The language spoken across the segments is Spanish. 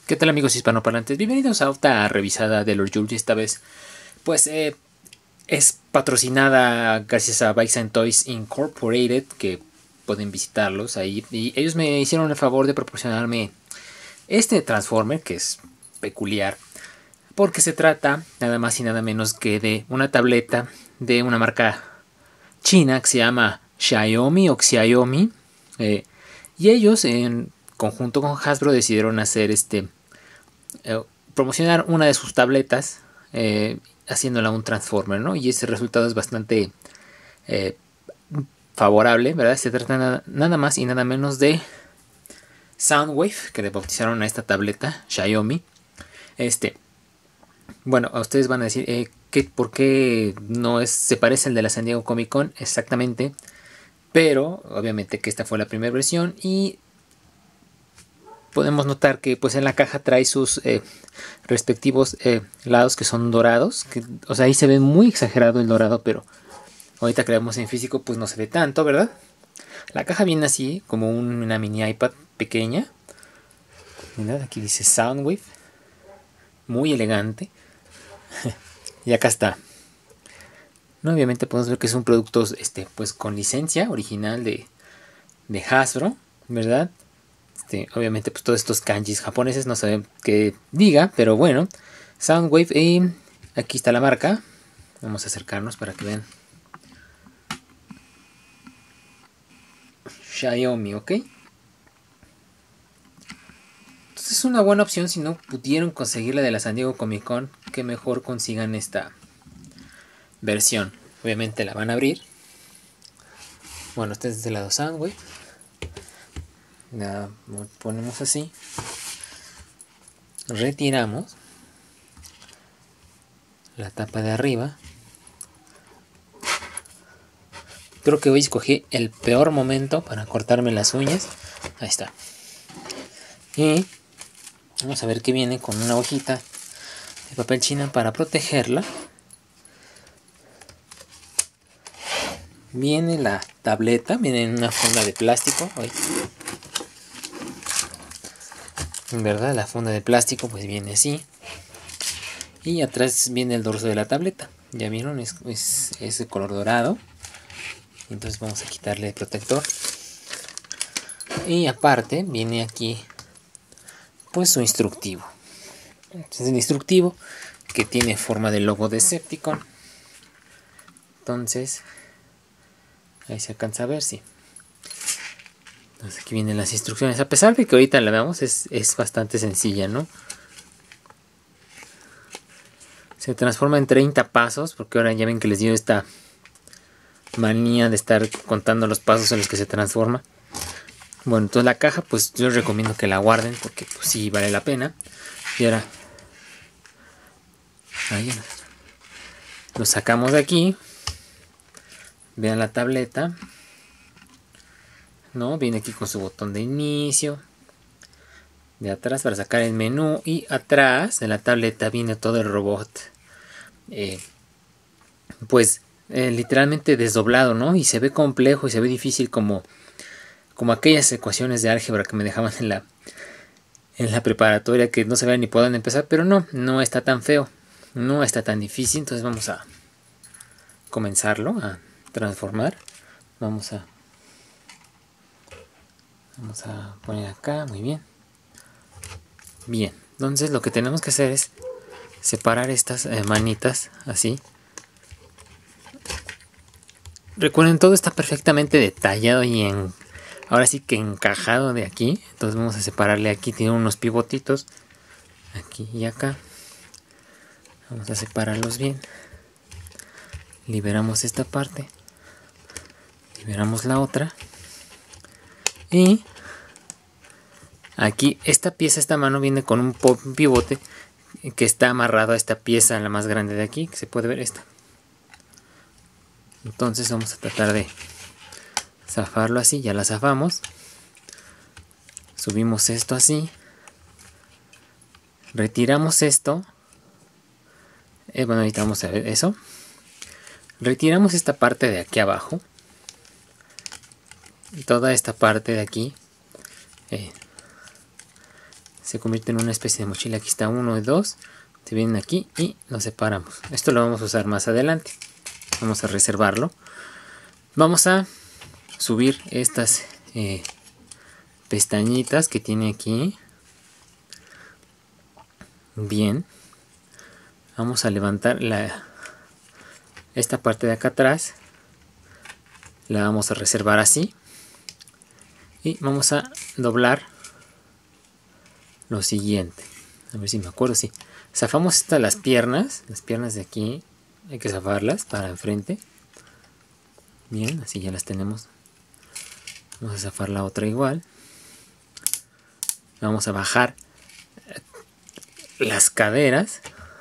¿Qué tal, amigos hispanoparlantes? Bienvenidos a otra revisada de Lord Jules. Esta vez pues es patrocinada gracias a Bikes and Toys Incorporated, que pueden visitarlos ahí, y ellos me hicieron el favor de proporcionarme este Transformer, que es peculiar porque se trata nada más y nada menos que de una tableta de una marca china que se llama Xiaomi o Xiaomi, y ellos en conjunto con Hasbro decidieron hacer promocionar una de sus tabletas, haciéndola un Transformer, ¿no? Y ese resultado es bastante favorable, ¿verdad? Se trata nada más y nada menos de Soundwave, que le bautizaron a esta tableta Xiaomi. Bueno, a ustedes van a decir, ¿por qué no se parece al de la San Diego Comic Con? Exactamente, pero obviamente que esta fue la primera versión y podemos notar que pues en la caja trae sus respectivos lados que son dorados, o sea, ahí se ve muy exagerado el dorado, pero ahorita que lo vemos en físico pues no se ve tanto, ¿verdad? La caja viene así, como una mini iPad pequeña. Mirad, aquí dice Soundwave, muy elegante. Y acá está. No, obviamente podemos ver que es un producto pues con licencia original de Hasbro, ¿verdad? Obviamente pues todos estos kanjis japoneses no saben qué diga, pero bueno, Soundwave, y aquí está la marca. Vamos a acercarnos para que vean. Xiaomi, ¿ok? Entonces es una buena opción. Si no pudieron conseguir la de la San Diego Comic Con, que mejor consigan esta versión. Obviamente la van a abrir. Bueno, este es del lado Soundwave. La ponemos así, retiramos la tapa de arriba. Creo que hoy escogí el peor momento para cortarme las uñas. Ahí está. Y vamos a ver que viene con una hojita de papel china para protegerla. Viene la tableta, viene en una funda de plástico. En verdad, la funda de plástico pues viene así. Y atrás viene el dorso de la tableta. Ya vieron, es de color dorado. Entonces vamos a quitarle el protector. Y aparte viene aquí pues su instructivo. Entonces el instructivo que tiene forma de logo de Decepticon. Entonces ahí se alcanza a ver, sí. Entonces aquí vienen las instrucciones. A pesar de que ahorita la veamos, es bastante sencilla, ¿no? Se transforma en 30 pasos, porque ahora ya ven que les dio esta manía de estar contando los pasos en los que se transforma. Bueno, entonces la caja pues yo les recomiendo que la guarden, porque pues sí vale la pena. Y ahora ahí lo sacamos de aquí. Vean la tableta, ¿no? Viene aquí con su botón de inicio, de atrás para sacar el menú, y atrás de la tableta viene todo el robot, literalmente desdoblado, ¿no? Y se ve complejo y se ve difícil como aquellas ecuaciones de álgebra que me dejaban en la preparatoria, que no sabían ni por dónde empezar. Pero no está tan feo, no está tan difícil. Entonces vamos a comenzarlo a transformar. Vamos a poner acá, muy bien. Bien, entonces lo que tenemos que hacer es separar estas manitas así. Recuerden, todo está perfectamente detallado y ahora sí que encajado de aquí. Entonces vamos a separarle aquí, tiene unos pivotitos aquí y acá. Vamos a separarlos bien. Liberamos esta parte, liberamos la otra, y aquí esta mano viene con un pivote que está amarrado a esta pieza, la más grande de aquí, que se puede ver esta. Entonces vamos a tratar de zafarlo así. Ya la zafamos. Subimos esto así, retiramos esto. Bueno, ahorita vamos a ver eso. Retiramos esta parte de aquí abajo, toda esta parte de aquí se convierte en una especie de mochila. Aquí está 1 y 2, se vienen aquí y los separamos. Esto lo vamos a usar más adelante, vamos a reservarlo. Vamos a subir estas pestañitas que tiene aquí. Bien, vamos a levantar esta parte de acá atrás, la vamos a reservar así y vamos a doblar lo siguiente. A ver si me acuerdo, sí. Zafamos las piernas de aquí, hay que zafarlas para enfrente. Bien, así ya las tenemos. Vamos a zafar la otra igual. Vamos a bajar las caderas.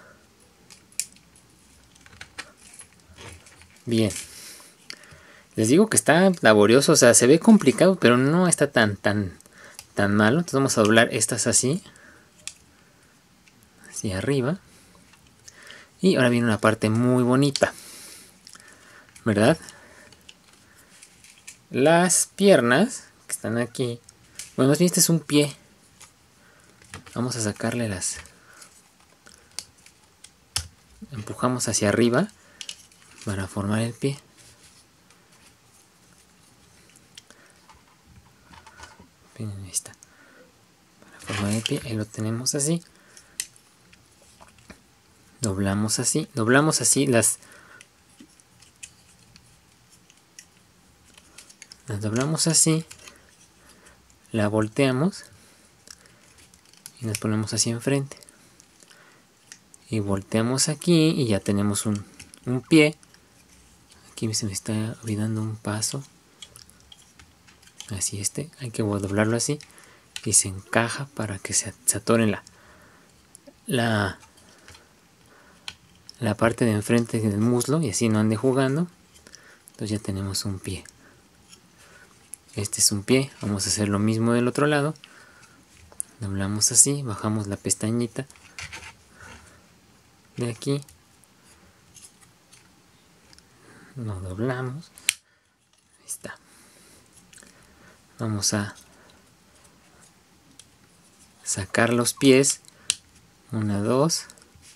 Bien. Les digo que está laborioso, o sea, se ve complicado, pero no está tan malo. Entonces vamos a doblar estas así. Hacia arriba. Y ahora viene una parte muy bonita, ¿verdad? Las piernas que están aquí, bueno, más bien este es un pie. Vamos a sacarle empujamos hacia arriba para formar el pie. Ahí está. Para formar el pie, ahí lo tenemos así. Doblamos así las doblamos así, la volteamos y nos ponemos así enfrente y volteamos aquí y ya tenemos un pie. Aquí se me está olvidando un paso, así hay que doblarlo así y se encaja para que se atore en la parte de enfrente del muslo y así no ande jugando. Entonces ya tenemos un pie. Este es un pie. Vamos a hacer lo mismo del otro lado. Doblamos así, bajamos la pestañita de aquí, lo doblamos. Ahí está. Vamos a sacar los pies, 1, 2,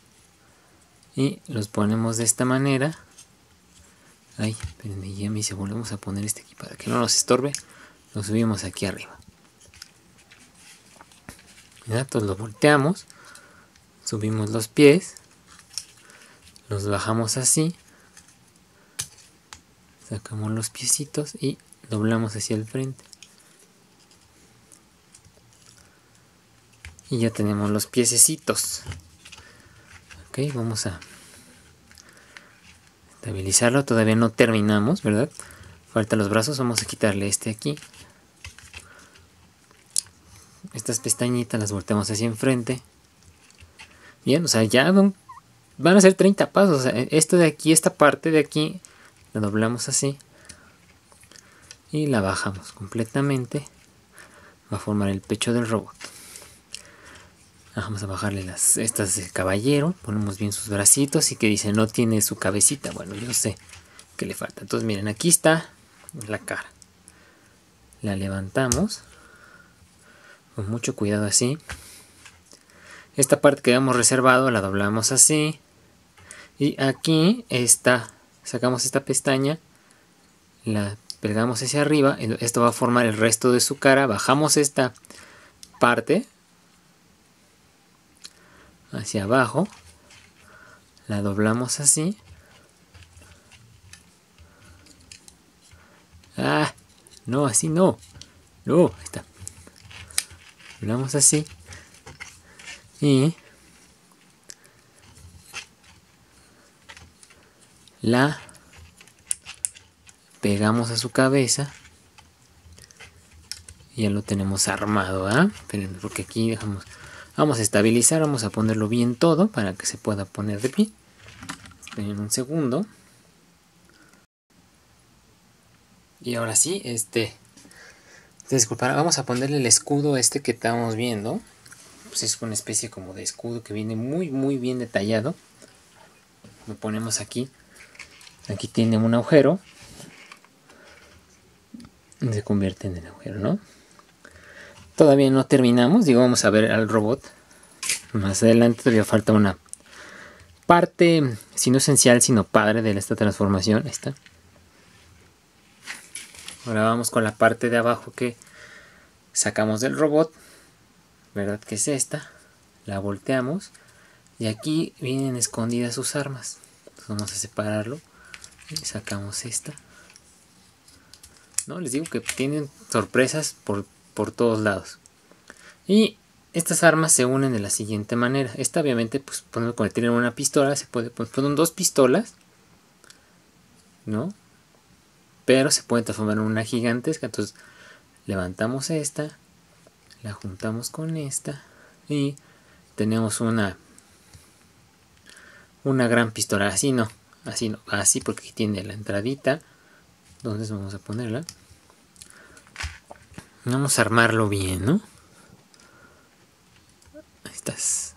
y los ponemos de esta manera. Ay, espérenme, ya me hice, volvemos a poner este aquí para que no nos estorbe. Lo subimos aquí arriba. ¿Ya? Entonces lo volteamos, subimos los pies, los bajamos así, sacamos los piecitos y doblamos hacia el frente. Y ya tenemos los piececitos. Ok, vamos a estabilizarlo. Todavía no terminamos, ¿verdad? Faltan los brazos. Vamos a quitarle este aquí. Estas pestañitas las volteamos hacia enfrente. Bien, o sea, ya van a ser 30 pasos. O sea, esto de aquí, esta parte de aquí, la doblamos así. Y la bajamos completamente. Va a formar el pecho del robot. Vamos a bajarle estas de caballero. Ponemos bien sus bracitos y que dice no tiene su cabecita. Bueno, yo sé que le falta. Entonces miren, aquí está la cara. La levantamos con mucho cuidado así. Esta parte que habíamos reservado la doblamos así. Y aquí sacamos esta pestaña. La pegamos hacia arriba. Esto va a formar el resto de su cara. Bajamos esta parte hacia abajo, la doblamos así. Ah, no, así no. No, ahí está. Doblamos así. Y la pegamos a su cabeza. Y ya lo tenemos armado, ¿ah? Espérenme, porque aquí dejamos. Vamos a estabilizar, vamos a ponerlo bien todo para que se pueda poner de pie. Esperen un segundo. Y ahora sí, disculpa, vamos a ponerle el escudo que estamos viendo. Pues es una especie como de escudo que viene muy bien detallado. Lo ponemos aquí. Aquí tiene un agujero. Se convierte en el agujero, ¿no? Todavía no terminamos, digo, vamos a ver al robot más adelante. Todavía falta una parte, si no esencial, sino padre de esta transformación. Ahí está. Ahora vamos con la parte de abajo que sacamos del robot, ¿verdad? Que es esta. La volteamos y aquí vienen escondidas sus armas. Entonces vamos a separarlo y sacamos esta. No, les digo que tienen sorpresas por todos lados. Y estas armas se unen de la siguiente manera. Esta obviamente, pues podemos convertir en una pistola. Se puede poner dos pistolas, ¿no? Pero se puede transformar en una gigantesca. Entonces levantamos esta, la juntamos con esta y tenemos una gran pistola. Así no, así porque aquí tiene la entradita. Entonces vamos a ponerla. Vamos a armarlo bien, ¿no? Ahí estás.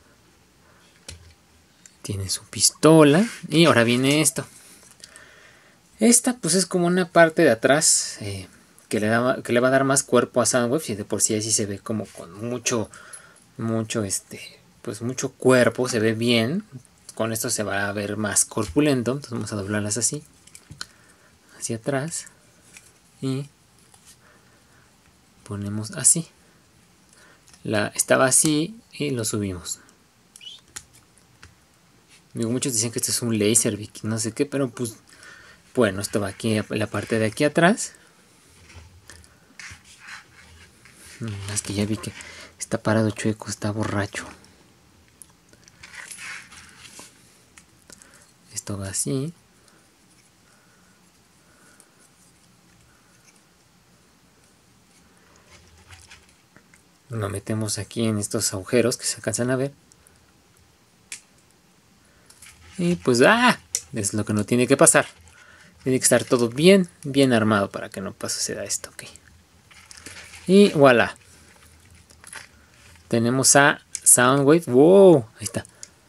Tiene su pistola. Y ahora viene esto. Esta pues es como una parte de atrás que le va a dar más cuerpo a Soundwave. Y de por sí así se ve como con mucho pues mucho cuerpo. Se ve bien. Con esto se va a ver más corpulento. Entonces vamos a doblarlas así. Hacia atrás. Y ponemos así. Estaba así y lo subimos. Muchos dicen que esto es un laser, no sé qué, pero pues bueno, esto va aquí, la parte de aquí atrás. Es que ya vi que está parado chueco, está borracho. Esto va así. Lo metemos aquí en estos agujeros que se alcanzan a ver. Y pues es lo que no tiene que pasar. Tiene que estar todo bien armado para que no suceda esto. Okay. Y voilà. Tenemos a Soundwave. ¡Wow! Ahí está.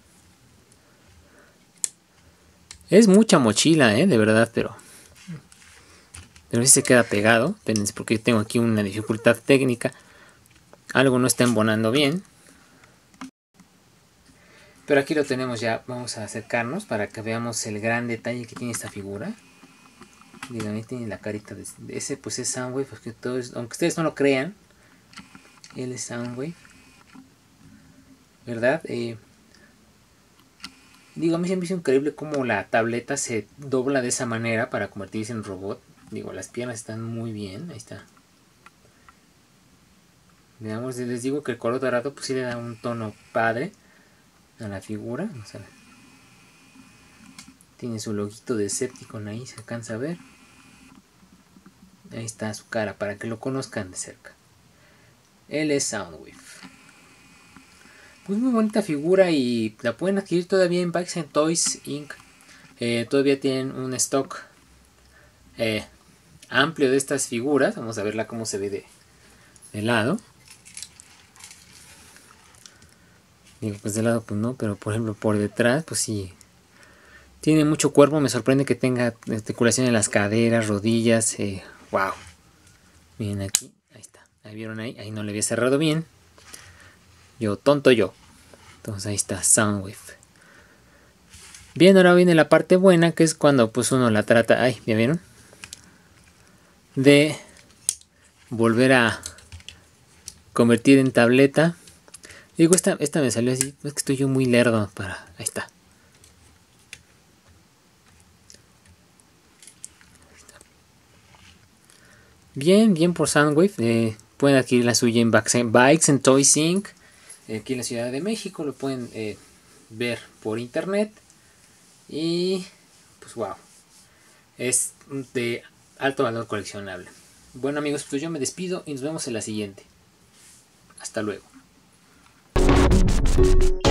Es mucha mochila, de verdad, pero sí se queda pegado. Espérense porque tengo aquí una dificultad técnica. Algo no está embonando bien. Pero aquí lo tenemos ya. Vamos a acercarnos para que veamos el gran detalle que tiene esta figura. Díganme, tiene la carita de ese, pues es Soundwave. Porque aunque ustedes no lo crean, él es Soundwave. ¿Verdad? Digo, a mí se me hizo increíble cómo la tableta se dobla de esa manera para convertirse en robot. Digo, las piernas están muy bien. Ahí está. Veamos, les digo que el color dorado pues sí le da un tono padre a la figura. Vamos a ver. Tiene su loguito de Decepticon ahí, se alcanza a ver. Ahí está su cara para que lo conozcan de cerca. Él es Soundwave. Pues muy bonita figura y la pueden adquirir todavía en Bikes and Toys Inc. Todavía tienen un stock amplio de estas figuras. Vamos a verla cómo se ve de lado. Digo, pues de lado pues no, pero por ejemplo por detrás pues sí. Tiene mucho cuerpo, me sorprende que tenga articulación en las caderas, rodillas. Wow. Miren aquí, ahí está. Ahí vieron ahí no le había cerrado bien. Tonto yo. Entonces ahí está Soundwave. Bien, ahora viene la parte buena, que es cuando pues uno la trata, ay, ¿ya vieron? De volver a convertir en tableta. Digo, esta me salió así, es que estoy yo muy lerdo para... Ahí está. Bien por Soundwave. Pueden adquirir la suya en Bikes and Toys Inc. Aquí en la Ciudad de México. Lo pueden ver por internet. Y pues wow. Es de alto valor coleccionable. Bueno amigos, pues yo me despido y nos vemos en la siguiente. Hasta luego.